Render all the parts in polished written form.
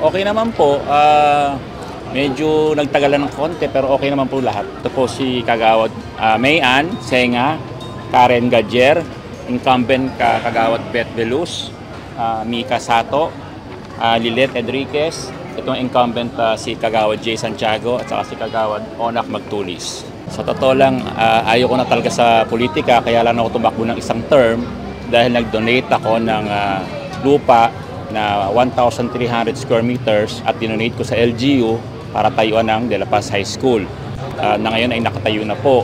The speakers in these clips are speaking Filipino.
Okay naman po. Medyo nagtagalan ng konti pero okay naman po lahat. Ito po si Kagawad Mayan Senga, Karen Gadjer, incumbent Kagawad Beth Veluz, Mika Sato, Lilet Enriquez, itong incumbent si Kagawad Jay Santiago at saka si Kagawad Onak Magtulis. Sa totoo lang, ayaw ko na talaga sa politika kaya lang ako tumakbo ng isang term dahil nag-donate ako ng lupa na 1,300 square meters at dinonate ko sa LGU para tayuan ng De La Paz High School. Na ngayon ay nakatayo na po.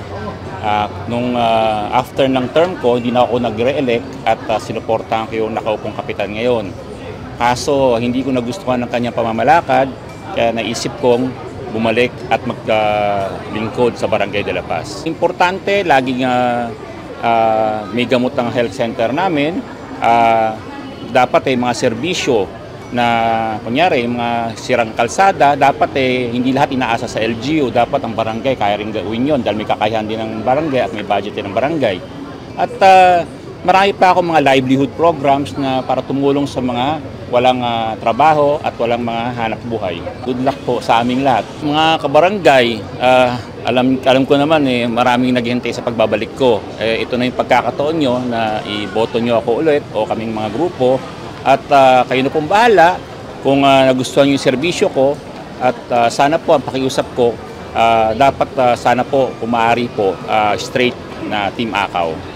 After ng term ko, hindi na ako nag-re-elect at sinuportahan ko yung nakaupong kapitan ngayon. Kaso hindi ko nagustuhan ng kanyang pamamalakad, kaya naisip kong bumalik at maglingkod sa Barangay De La Paz. Importante, laging may gamot ang health center namin. Dapat mga serbisyo na kunyari mga sirang kalsada, dapat hindi lahat inaasa sa LGU, dapat ang barangay kaya rin gawin yun dahil may kakayahan din ng barangay at may budget din ng barangay. At marami pa ako mga livelihood programs na para tumulong sa mga walang trabaho at walang mga hanap buhay. Good luck po sa aming lahat. Mga kabarangay, alam ko naman maraming naghihintay sa pagbabalik ko. Ito na yung pagkakataon nyo na iboto nyo ako ulit o kaming mga grupo. At kayo na pong bahala kung nagustuhan nyo yung serbisyo ko at sana po ang pakiusap ko, dapat sana po kung maaari po straight na Team Akaw.